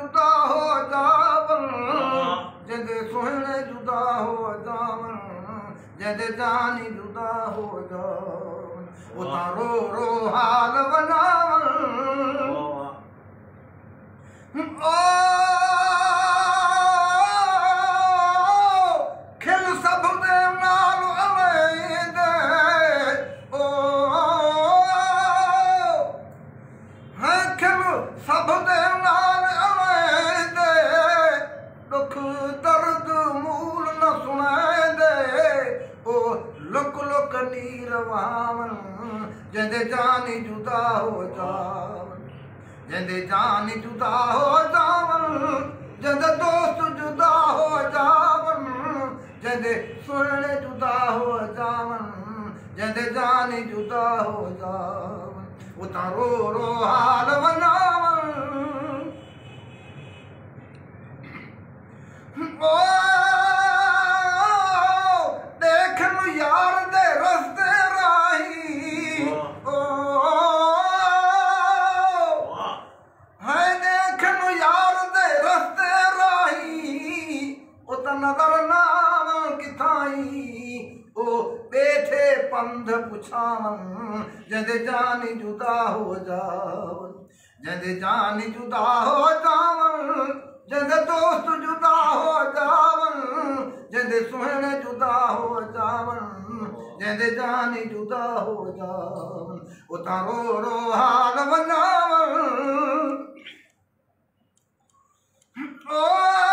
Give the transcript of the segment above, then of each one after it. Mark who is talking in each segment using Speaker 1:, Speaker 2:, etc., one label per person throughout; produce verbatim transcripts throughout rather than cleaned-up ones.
Speaker 1: जुदा हो जावन जंदे सुहणे जुदा हो जावन जंदे जानी जुदा हो जावन उतां रो रो हाल वनावन ओ खिल सब दे नाल अवेंदे ओ है खिल सब दे नाल अवेंदे दुख दर्द मूल न सुनांदे ओ लुक लुक नीर वावन जंदे जानी जुदा हो जावन जंदे जानी जुदा हो जावन जंदे दोस्त जुदा हो जावन जंदे सुहणे जुदा हो जावन जंदे जानी जुदा हो जावन उतां रो रो हाल वनावन ओ देख लू यार दे रस्ते राही ओ है देख लू यार दे रस्ते राही उत नजर नाव किथाई ओ बैठे पंध पुछावन जंदे जानी जुदा हो जावन जंदे जानी जुदा हो जावन जंदे दोस्त जुदा हो जावन जंदे सुहणे जुदा हो जावन जंदे जानी जुदा हो जावन उतां रो रो हाल वनावन ओ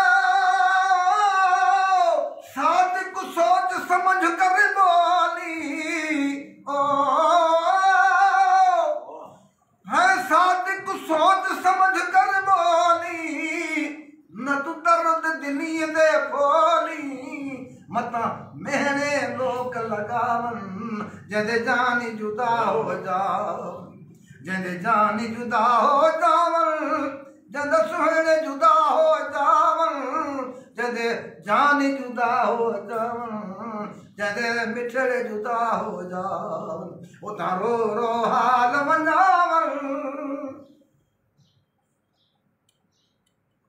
Speaker 1: सादिक सोच समझ कर बोली ओ है सादिक सोच समझ कर बोली न तू दर्द दिली दे बोली मता मेहने लोक लगावन जंदे जानी जुदा हो जावन जंदे जानी जुदा हो जावन जंदे सुहणे जुदा हो जावन जंदे जानी जुदा हो जावन जंदे मिठड़े जुदा हो जावन उतां रो रो हाल वनावन